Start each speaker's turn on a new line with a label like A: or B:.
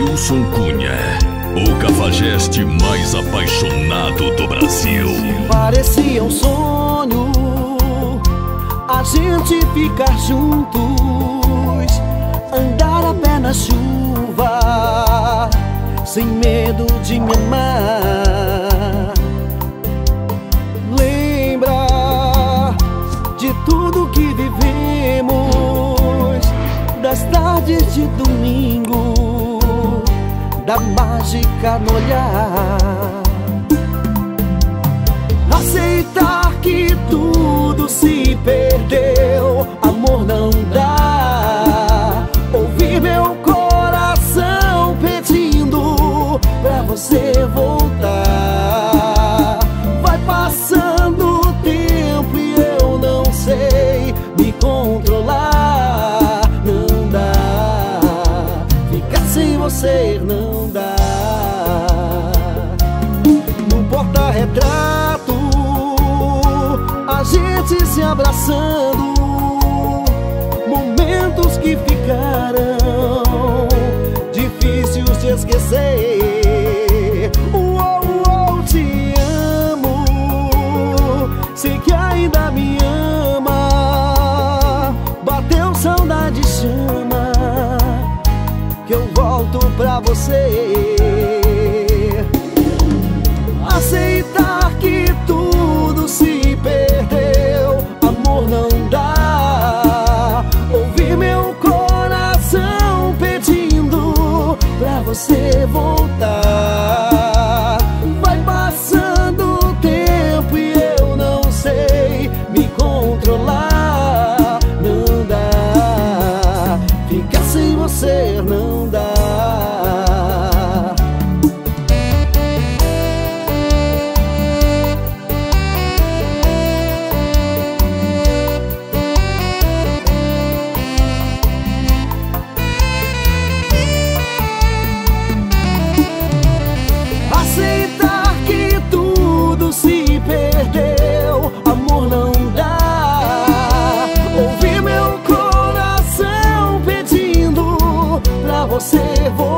A: Wilson Cunha, o cafajeste mais apaixonado do Brasil.
B: Parecia um sonho a gente ficar juntos, andar a pé na chuva, sem medo de me amar. Lembra de tudo que vivemos, das tardes de domingo, da mágica no olhar. Aceitar que tudo se perdeu, amor não dá. Ouvir meu coração pedindo pra você voltar. Vai passando o tempo e eu não sei me controlar. Não dá, ficar sem você não dá. No porta-retrato a gente se abraçando, momentos que ficaram difíceis de esquecer. Uou, te amo, sei que ainda me ama. Bateu saudade, chama, que eu volto pra você. Aceitar que tudo se perdeu, amor não dá. Ouvir meu coração pedindo pra você voltar. Vai passando o tempo e eu não sei me controlar. Não dá, ficar sem você não dá. Aceitar que tudo se perdeu, amor não dá. Ouvir meu coração pedindo pra você voltar.